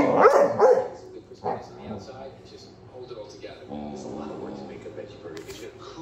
Good for space on the outside and just hold it all together. There's a lot of work to make a veggie burger. It's going to cook